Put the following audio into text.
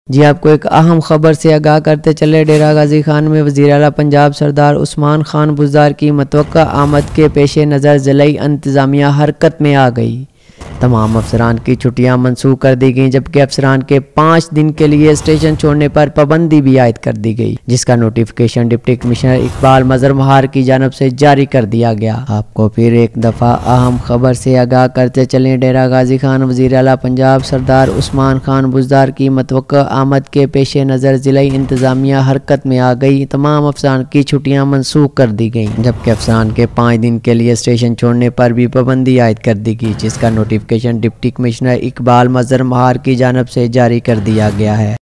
जी आपको एक अहम खबर से आगाह करते चले। डेरा गाजी खान में वज़ीर आला पंजाब सरदार उस्मान खान बुज़दार की मतवक्का आमद के पेश नज़र ज़िला इंतज़ामिया हरकत में आ गई। तमाम अफसरान की छुट्टियां मनसूख कर दी गईं, जबकि अफसरान के 5 दिन के लिए स्टेशन छोड़ने पर पाबंदी भी आयद कर दी गई, जिसका नोटिफिकेशन डिप्टी कमिश्नर इकबाल मजर महार की जानब से जारी कर दिया गया। आपको फिर एक दफ़ा अहम खबर से आगाह करते चलें। डेरा गाजी खान वज़ीर आला पंजाब सरदार उस्मान खान बुज़दार की मतवक्का आमद के पेश नज़र ज़िला इंतज़ामिया हरकत में आ गई। तमाम अफसरान की छुट्टियां मनसूख कर दी गई, जबकि अफसरान के 5 दिन के लिए स्टेशन छोड़ने पर भी पाबंदी आयद कर दी गई, जिसका नोटिफिकेशन डिप्टी कमिश्नर इकबाल मजर महार की जानब से जारी कर दिया गया है।